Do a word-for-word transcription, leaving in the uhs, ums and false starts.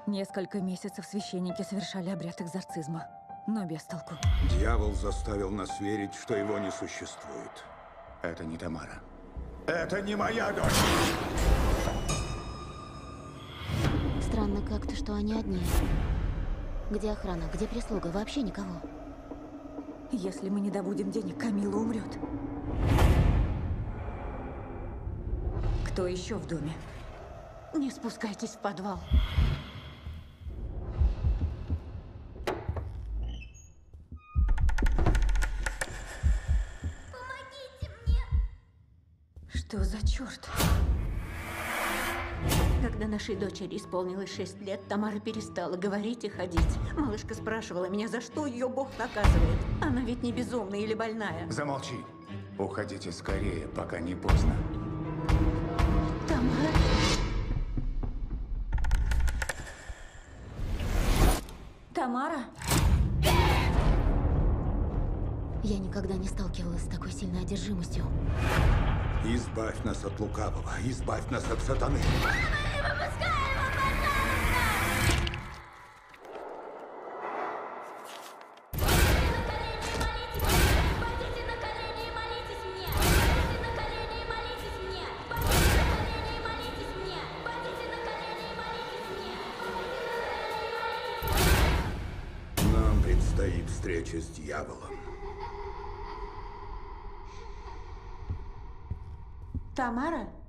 Несколько месяцев священники совершали обряд экзорцизма, но без толку. Дьявол заставил нас верить, что его не существует. Это не Тамара. Это не моя дочь! Странно как-то, что они одни. Где охрана? Где прислуга? Вообще никого. Если мы не добудем денег, Камила умрет. Кто еще в доме? Не спускайтесь в подвал. Помогите мне! Что за черт? Когда нашей дочери исполнилось шесть лет, Тамара перестала говорить и ходить. Малышка спрашивала меня, за что ее Бог наказывает. Она ведь не безумная или больная. Замолчи. Уходите скорее, пока не поздно. Тамара? Тамара? Я никогда не сталкивалась с такой сильной одержимостью. Избавь нас от лукавого, избавь нас от сатаны. Не выпускай его, пожалуйста! Пойдите на колени и молитесь мне! Пойдите на колени и молитесь мне! Пойдите на колени и молитесь мне! Пойдите на колени и молитесь мне! Пойдите на колени и молитесь мне! Нам предстоит встреча с дьяволом. Тамара?